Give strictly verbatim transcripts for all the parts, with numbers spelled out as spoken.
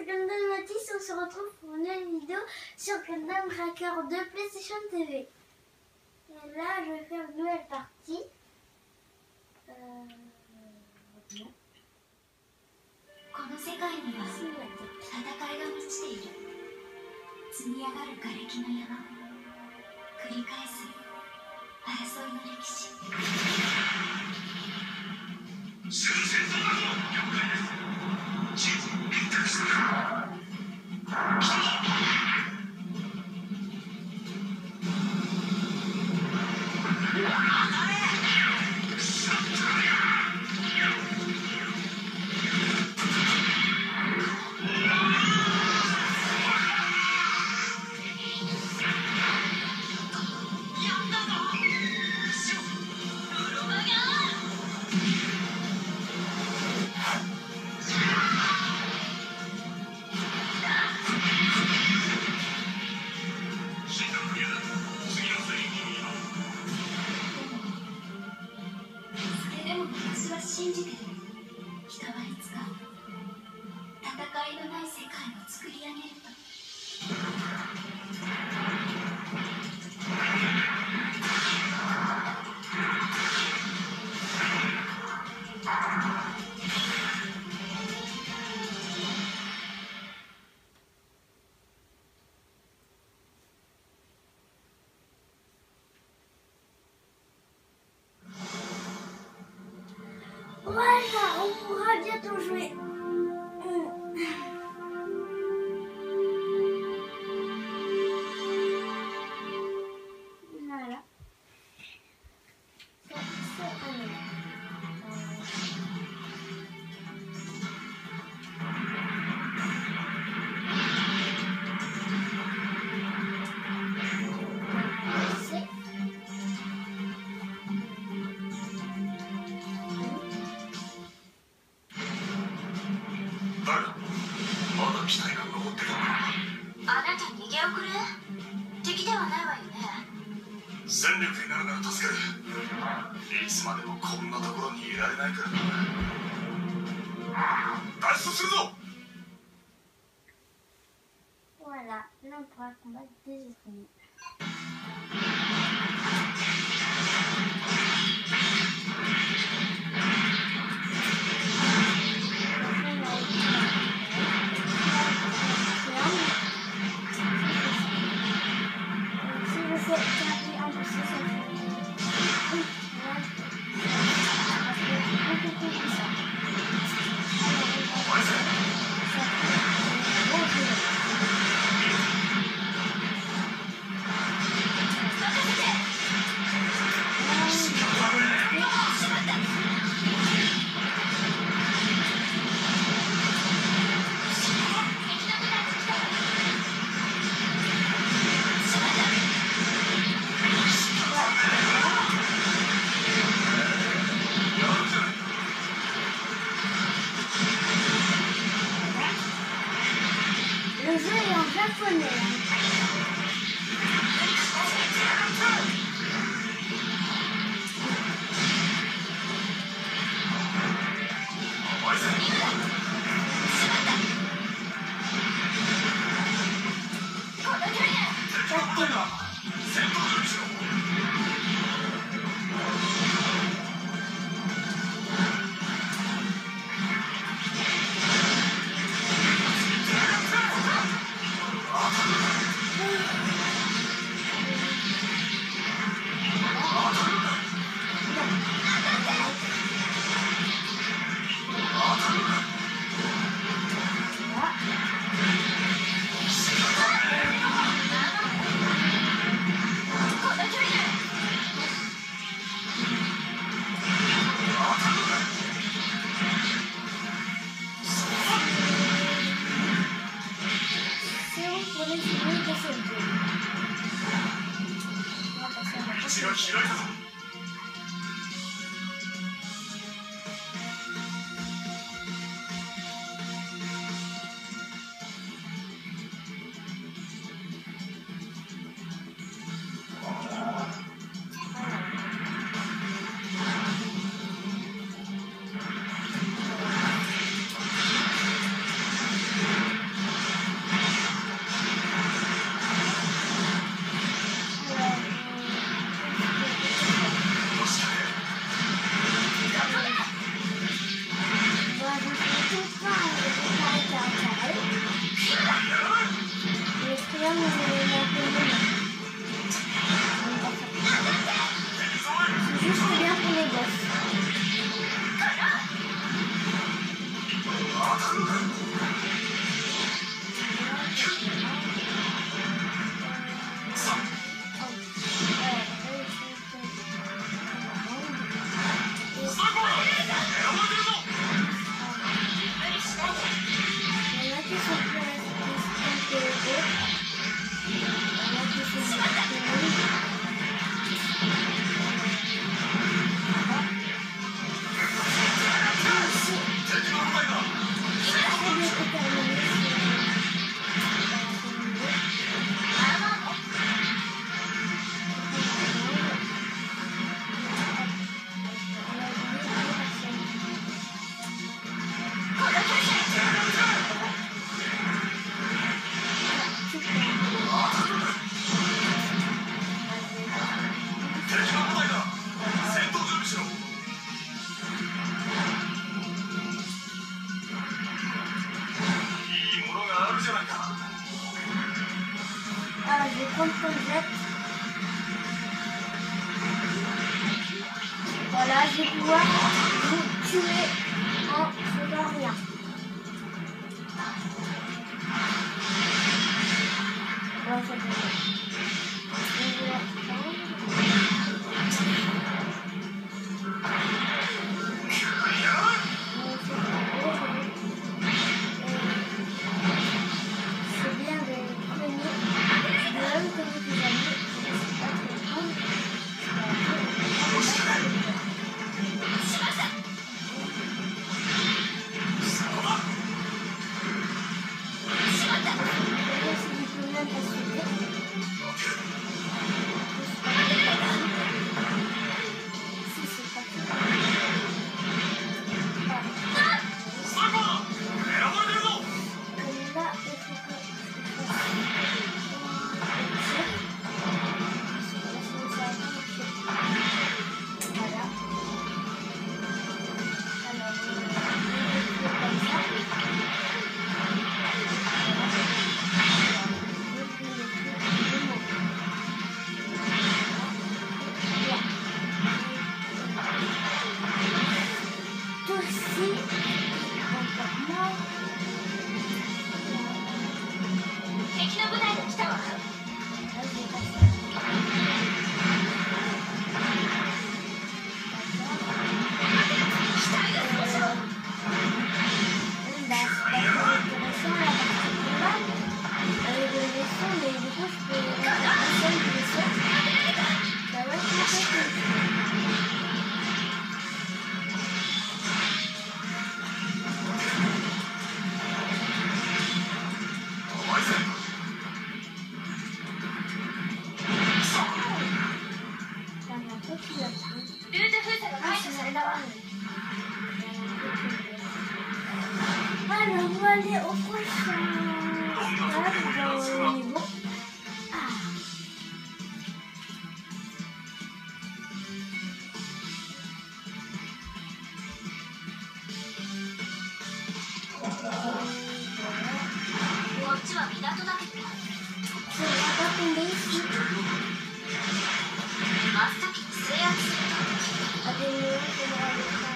Gundam Matisse, on se retrouve pour une nouvelle vidéo sur Gundam Cracker de PlayStation T V. Et là, je vais faire une nouvelle partie. Euh... Non. この世界には戦いが満ちている。積み上がる瓦礫の山、繰り返す争いの歴史。終戦となるの了解です。地図選択する。信じてる。人はいつか戦いのない世界を作り上げると。 Voilà, on pourra bientôt jouer. Voilà. Ça, c'est un あなた逃げ遅れ？敵ではないわよね。 戦力になるなら助ける。いつまでもこんなところにいられないからな。脱出するぞ。 Voilà, là on pourra combattre des ennemis. Le jeu est en japonais. じゃないか。 Ah, je vais prendre ton jet. Voilà, je vais pouvoir vous tuer en faisant rien. Ouais, ça peut être. Je vais la prendre. C'est bien de cogner. De même cogner tes amis. C'est pas très cool. Alors, on va aller au prochain stade dans le niveau. Ah. Je vais pas tomber ici. À des murs, je vais aller faire.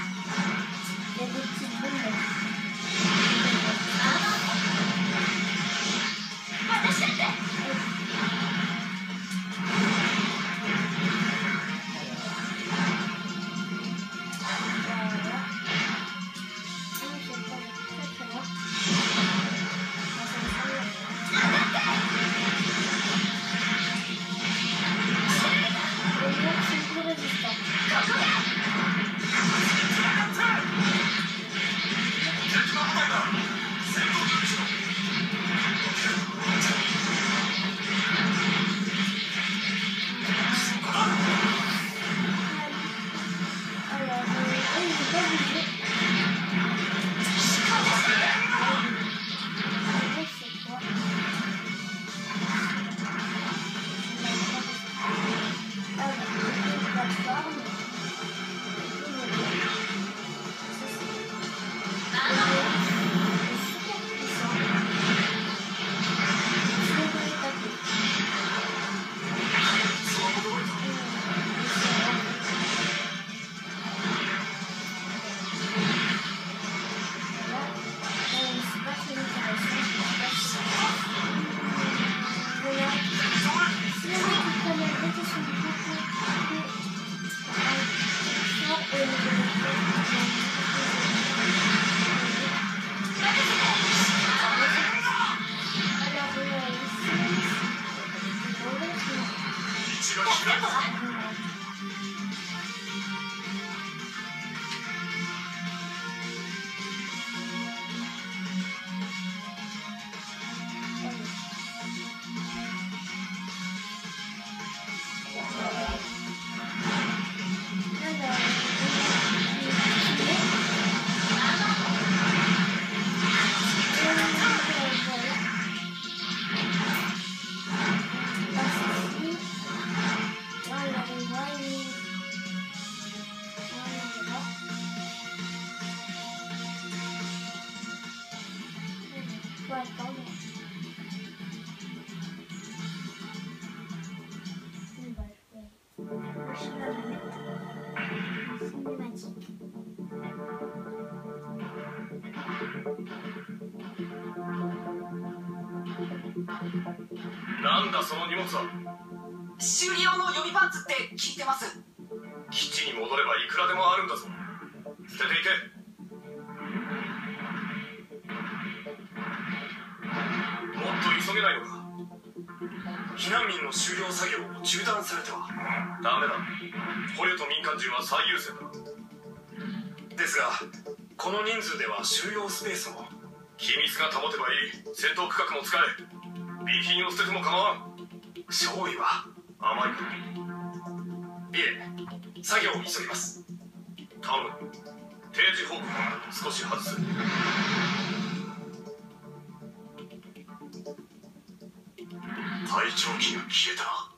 「 faut attendre. Bon, bah, je vais... Je sais pas, je vais mettre cinématique. なんだその荷物は。 修理用の予備パンツって聞いてます。 基地に戻ればいくらでもあるんだぞ。捨てていけ。もっと急げないのか。避難民の収容作業を中断されてはダメだ。捕虜と民間人は最優先だ。ですがこの人数では収容スペースも。機密が保てばいい。戦闘区画も使え。備品を捨てても構わん。少尉は甘いか。いえ、作業を急ぎます。頼む。定時方向少し外す。隊長機が消えた。